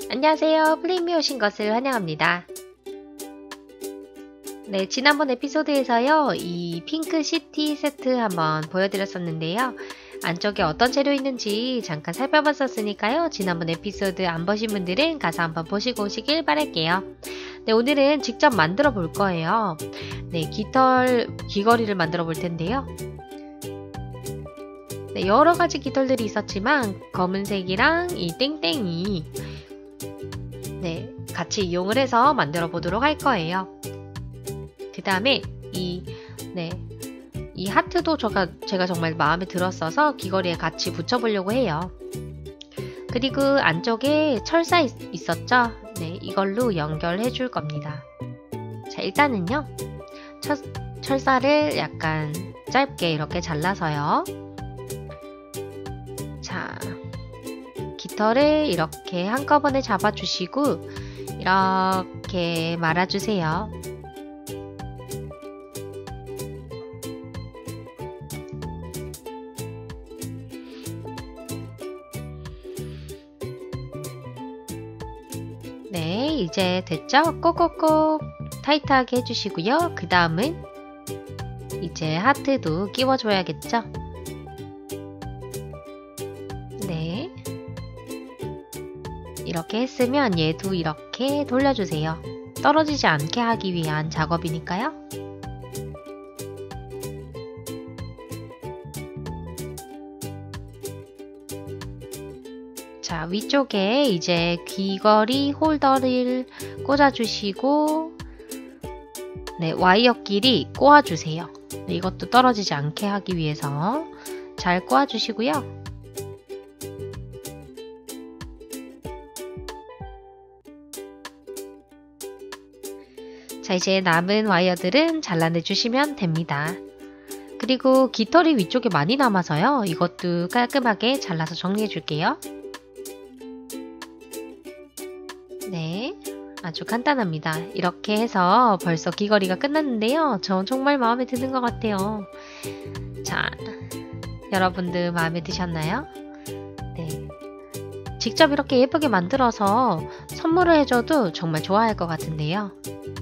안녕하세요. 플레임에 오신 것을 환영합니다. 네, 지난번 에피소드에서요, 이 핑크 시티 세트 한번 보여드렸었는데요. 안쪽에 어떤 재료 있는지 잠깐 살펴봤었으니까요. 지난번 에피소드 안 보신 분들은 가서 한번 보시고 오시길 바랄게요. 네, 오늘은 직접 만들어 볼 거예요. 네, 귀걸이를 만들어 볼 텐데요. 네, 여러 가지 깃털들이 있었지만 검은색이랑 이 땡땡이 네, 같이 이용을 해서 만들어 보도록 할 거예요. 그 다음에 이 하트도 제가 정말 마음에 들었어서 귀걸이에 같이 붙여보려고 해요. 그리고 안쪽에 철사 있었죠? 네, 이걸로 연결해 줄 겁니다. 자, 일단은요, 철사를 약간 짧게 이렇게 잘라서요. 자, 깃털을 이렇게 한꺼번에 잡아주시고 이렇게 말아주세요. 네, 이제 됐죠? 꼭꼭꼭 타이트하게 해주시고요. 그 다음은 이제 하트도 끼워줘야겠죠? 네, 이렇게 했으면 얘도 이렇게 돌려주세요. 떨어지지 않게 하기 위한 작업이니까요. 자, 위쪽에 이제 귀걸이 홀더를 꽂아주시고 네, 와이어끼리 꼬아주세요. 네, 이것도 떨어지지 않게 하기 위해서 잘 꼬아주시고요. 자, 이제 남은 와이어들은 잘라내주시면 됩니다. 그리고 깃털이 위쪽에 많이 남아서요. 이것도 깔끔하게 잘라서 정리해 줄게요. 네, 아주 간단합니다. 이렇게 해서 벌써 귀걸이가 끝났는데요. 저 정말 마음에 드는 것 같아요. 자, 여러분들 마음에 드셨나요? 네, 직접 이렇게 예쁘게 만들어서 선물을 해줘도 정말 좋아할 것 같은데요.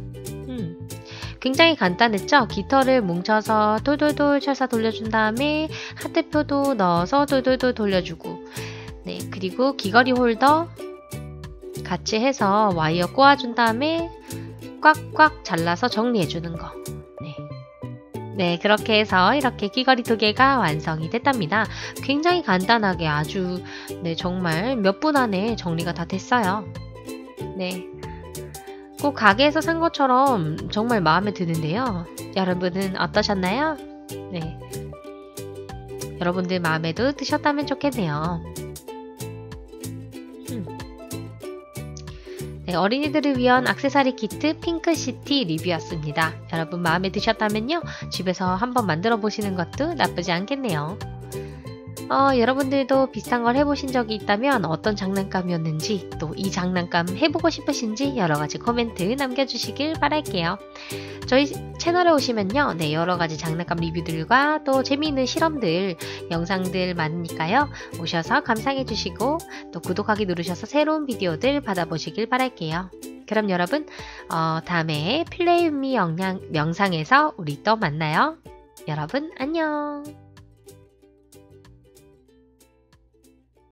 굉장히 간단했죠? 깃털을 뭉쳐서 돌돌돌 철사 돌려준 다음에 하트표도 넣어서 돌돌돌 돌려주고 네, 그리고 귀걸이 홀더 같이 해서 와이어 꼬아준 다음에 꽉꽉 잘라서 정리해주는 거. 네, 그렇게 해서 이렇게 귀걸이 2개가 완성이 됐답니다. 굉장히 간단하게 아주 정말 몇 분 안에 정리가 다 됐어요. 네, 꼭 가게에서 산 것처럼 정말 마음에 드는데요. 여러분은 어떠셨나요? 네, 여러분들 마음에도 드셨다면 좋겠네요. 네, 어린이들을 위한 액세서리 키트 핑크시티 리뷰였습니다. 여러분 마음에 드셨다면요, 집에서 한번 만들어 보시는 것도 나쁘지 않겠네요. 여러분들도 비슷한 걸 해보신 적이 있다면 어떤 장난감이었는지, 또 이 장난감 해보고 싶으신지 여러가지 코멘트 남겨주시길 바랄게요. 저희 채널에 오시면요, 네, 여러가지 장난감 리뷰들과 또 재미있는 실험들, 영상들 많으니까요. 오셔서 감상해주시고 또 구독하기 누르셔서 새로운 비디오들 받아보시길 바랄게요. 그럼 여러분, 다음에 플레이 윈 미 영상에서 우리 또 만나요. 여러분 안녕.